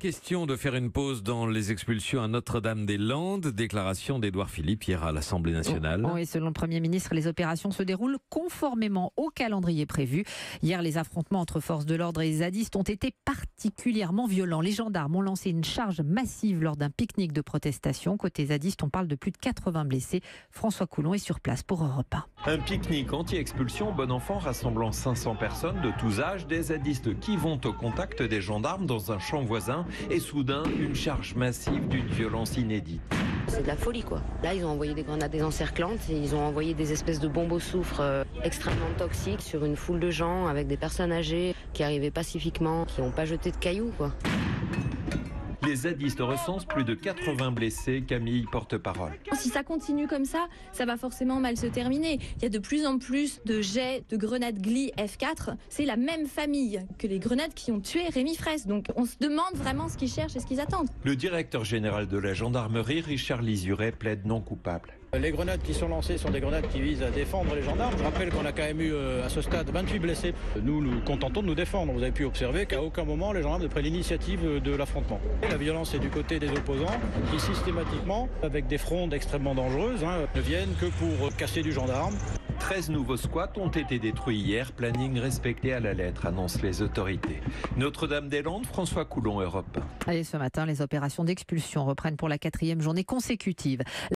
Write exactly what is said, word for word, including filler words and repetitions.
Question de faire une pause dans les expulsions à Notre-Dame-des-Landes. Déclaration d'Édouard Philippe hier à l'Assemblée nationale. Oui, selon le Premier ministre, les opérations se déroulent conformément au calendrier prévu. Hier, les affrontements entre forces de l'ordre et zadistes ont été particulièrement violents. Les gendarmes ont lancé une charge massive lors d'un pique-nique de protestation. Côté zadiste, on parle de plus de quatre-vingts blessés. François Coulon est sur place pour Europe un. Un pique-nique anti-expulsion bon enfant rassemblant cinq cents personnes de tous âges, des zadistes qui vont au contact des gendarmes dans un champ voisin et soudain une charge massive d'une violence inédite. C'est de la folie quoi. Là ils ont envoyé des grenades désencerclantes et ils ont envoyé des espèces de bombes au soufre euh, extrêmement toxiques sur une foule de gens avec des personnes âgées qui arrivaient pacifiquement, qui n'ont pas jeté de cailloux quoi. Les zadistes recensent plus de quatre-vingts blessés. Camille, porte-parole. Si ça continue comme ça, ça va forcément mal se terminer. Il y a de plus en plus de jets de grenades Gli F quatre. C'est la même famille que les grenades qui ont tué Rémi Fraisse. Donc on se demande vraiment ce qu'ils cherchent et ce qu'ils attendent. Le directeur général de la gendarmerie, Richard Lizuret, plaide non coupable. Les grenades qui sont lancées sont des grenades qui visent à défendre les gendarmes. Je rappelle qu'on a quand même eu à ce stade vingt-huit blessés. Nous nous contentons de nous défendre. Vous avez pu observer qu'à aucun moment les gendarmes ne prennent l'initiative de l'affrontement. La violence est du côté des opposants qui systématiquement, avec des frondes extrêmement dangereuses, hein, ne viennent que pour casser du gendarme. treize nouveaux squats ont été détruits hier, planning respecté à la lettre, annoncent les autorités. Notre-Dame-des-Landes, François Coulon, Europe un. Allez, ce matin, les opérations d'expulsion reprennent pour la quatrième journée consécutive.